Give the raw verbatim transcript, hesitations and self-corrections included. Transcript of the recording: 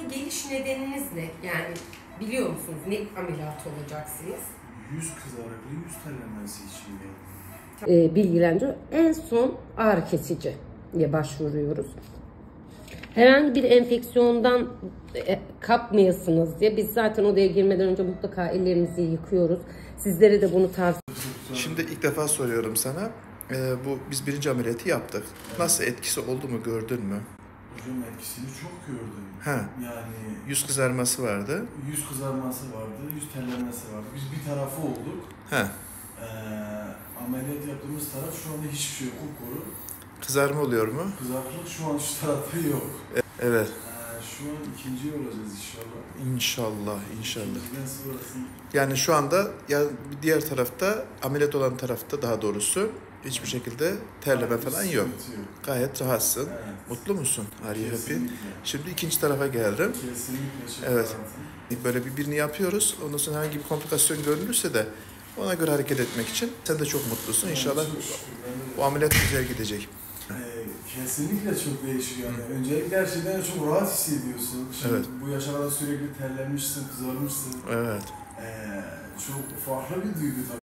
geliş nedeniniz ne? Yani biliyor musunuz ne ameliyat olacaksınız? Yüz kızarıklığı, yüz terlemesi için geldim. E, bilgilendiriyor. En son ağrı kesiciye başvuruyoruz. Herhangi bir enfeksiyondan e, kapmayasınız diye biz zaten odaya girmeden önce mutlaka ellerimizi yıkıyoruz. Sizlere de bunu tavsiye ediyorum. Şimdi ilk defa soruyorum sana. Ee, bu biz birinci ameliyatı yaptık. Evet. Nasıl etkisi oldu mu, gördün mü? Hocam etkisini çok gördüm. Ha. Yani yüz kızarması vardı. Yüz kızarması vardı, yüz terlemesi vardı. Biz bir tarafı olduk. Ha. Ee, ameliyat yaptığımız taraf şu anda hiçbir şey yok, kupkuru. Kızarma oluyor mu? Kızarıklık şu an şu tarafta yok. Evet. Ee, şu an ikinci olacağız inşallah. İnşallah, inşallah. İkinciden sonrası... Yani şu anda ya diğer tarafta, ameliyat olan tarafta daha doğrusu hiçbir şekilde terleme falan yok. yok. Gayet rahatsın. Evet. Mutlu musun? Are you happy? Şimdi ikinci tarafa geldim. Kesinlikle. Evet. Rahatım. Böyle bir birini yapıyoruz. Ondan sonra herhangi bir komplikasyon görülürse de ona göre hareket etmek için sen de çok mutlusun. Evet, İnşallah bu ameliyat güzel gidecek. Ee, kesinlikle çok değişik yani. Hı. Öncelikle her şeyden çok rahat hissediyorsun. Şimdi evet. Bu yaşa kadar sürekli terlenmişsin, kızarmışsın. Evet. Ee, çok farklı bir duygu tabii.